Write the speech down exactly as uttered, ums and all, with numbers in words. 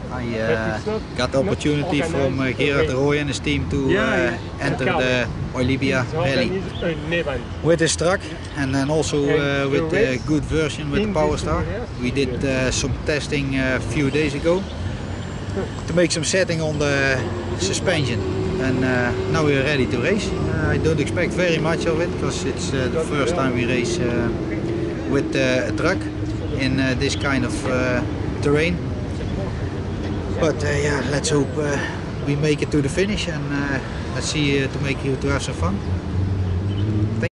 I uh, got the opportunity from uh, Gerard de Rooij and his team to uh, enter the Oilibia Rally with this truck, and then also uh, with a good version with the Powerstar. We did uh, some testing a few days ago to make some setting on the suspension, and uh, now we are ready to race. Uh, I don't expect very much of it because it's uh, the first time we race uh, with uh, a truck in uh, this kind of uh, terrain. But uh, yeah, let's hope uh, we make it to the finish, and uh, let's see uh, to make you to have some fun.